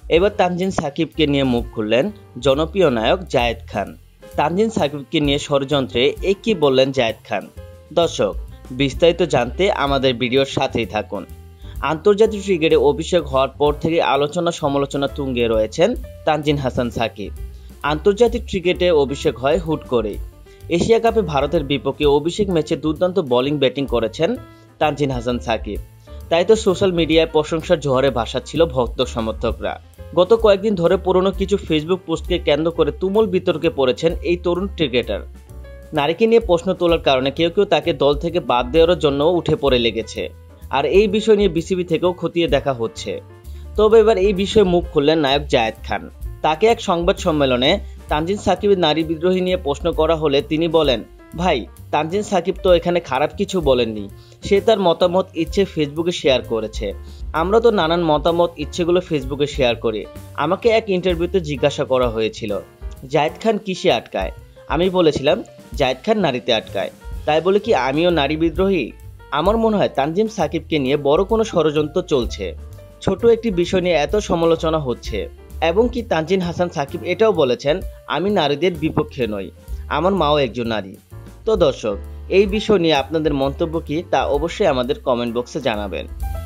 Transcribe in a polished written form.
এবার তানজিন সাকিবকে নিয়ে মুখ খুললেন জনপ্রিয় নায়ক জায়েদ খান। তানজিন সাকিবকে নিয়ে ষড়যন্ত্রে কি বললেন জায়েদ খান? দর্শক, বিস্তারিত জানতে আমাদের ভিডিওর সাথেই থাকুন। আন্তর্জাতিক ক্রিকেটে অভিষেক হওয়ার পর থেকে আলোচনা সমালোচনা তুঙ্গে রয়েছেন তানজিন হাসান সাকিব। আন্তর্জাতিক ক্রিকেটে অভিষেক হয় হুট করে। এশিয়া কাপে ভারতের বিপক্ষে অভিষেক ম্যাচে দুর্দান্ত বোলিং ব্যাটিং করেছেন তানজিন হাসান সাকিব। তাই তো সোশ্যাল মিডিয়ায় প্রশংসার ঝড়ে ভাসাচ্ছিল ভক্ত সমর্থকরা। গত কয়েকদিন ধরে পুরনো কিছু ফেসবুক পোস্টকে কেন্দ্র করে তুমুল বিতর্কে পড়েছেন এই তরুণ ক্রিকেটার। নারীকে নিয়ে প্রশ্ন তোলার কারণে কেউ কেউ তাকে দল থেকে বাদ দেওয়ার জন্য উঠে পড়ে লেগেছে। আর এই বিষয় নিয়ে বিসিবি থেকেও খতিয়ে দেখা হচ্ছে। তবে এবার এই বিষয়ে মুখ খুললেন নায়ক জায়েদ খান। তাকে এক সংবাদ সম্মেলনে তানজিন সাকিবের নারী বিদ্রোহী নিয়ে প্রশ্ন করা হলে তিনি বলেন, ভাই, তানজিন সাকিব তো এখানে খারাপ কিছু বলেননি। সে তার মতামত ইচ্ছে ফেসবুকে শেয়ার করেছে। আমরা তো নানান মতামত ইচ্ছেগুলো ফেসবুকে শেয়ার করি। আমাকে এক ইন্টারভিউতে জিজ্ঞাসা করা হয়েছিল, জায়েদ খান কিসে আটকায়? আমি বলেছিলাম, জায়েদ খান নারীতে আটকায়। তাই বলে কি আমিও নারী বিদ্রোহী? আমার মনে হয় তানজিন সাকিবকে নিয়ে বড় কোনো ষড়যন্ত্র চলছে। ছোট একটি বিষয় নিয়ে এত সমালোচনা হচ্ছে। এবং কি তানজিন হাসান সাকিব এটাও বলেছেন, আমি নারীদের বিপক্ষে নই, আমার মাও একজন নারী। তো দর্শক, এই বিষয় নিয়ে আপনাদের মন্তব্য কি তা অবশ্যই আমাদের কমেন্ট বক্সে জানাবেন।